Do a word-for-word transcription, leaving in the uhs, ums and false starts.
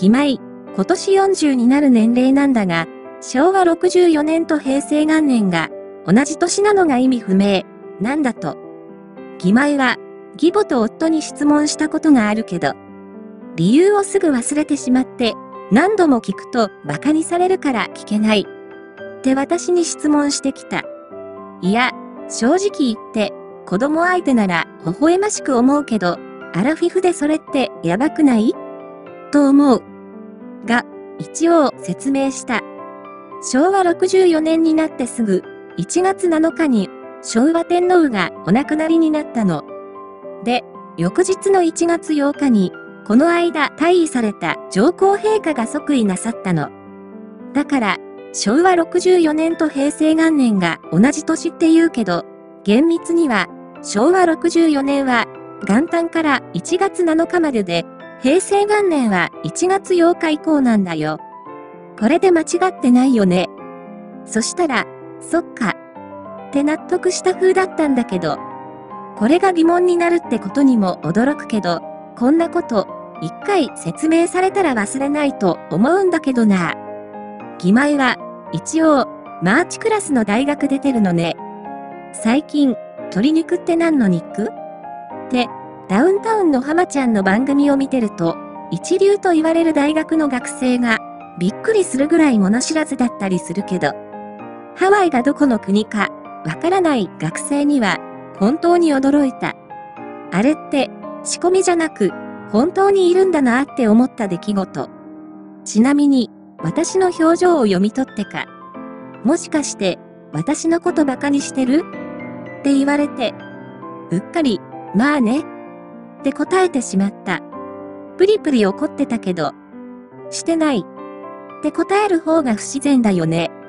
義妹、今年よんじゅうになる年齢なんだが、しょうわろくじゅうよねんとへいせい元年が同じ年なのが意味不明、なんだと。義妹は、義母と夫に質問したことがあるけど、理由をすぐ忘れてしまって、何度も聞くと馬鹿にされるから聞けない。って私に質問してきた。いや、正直言って、子供相手なら微笑ましく思うけど、アラフィフでそれってやばくない?と思う。が、一応説明した。しょうわろくじゅうよねんになってすぐ、いちがつなのかに、昭和天皇がお亡くなりになったの。で、翌日のいちがつようかに、この間退位された上皇陛下が即位なさったの。だから、しょうわろくじゅうよねんとへいせい元年が同じ年って言うけど、厳密には、しょうわろくじゅうよねんは、元旦からいちがつなのかまでで、へいせい元年はいちがつようか以降なんだよ。これで間違ってないよね。そしたら、そっか。って納得した風だったんだけど、これが疑問になるってことにも驚くけど、こんなこと、一回説明されたら忘れないと思うんだけどな。義妹は、一応、マーチクラスの大学出てるのね。最近、鶏肉って何の肉?って、ダウンタウンの浜ちゃんの番組を見てると、一流と言われる大学の学生が、びっくりするぐらい物知らずだったりするけど、ハワイがどこの国か、わからない学生には、本当に驚いた。あれって、仕込みじゃなく、本当にいるんだなって思った出来事。ちなみに、私の表情を読み取ってか。もしかして、私のことバカにしてる?って言われて、うっかり、まあね。って答えてしまった。プリプリ怒ってたけど、してない。って答える方が不自然だよね。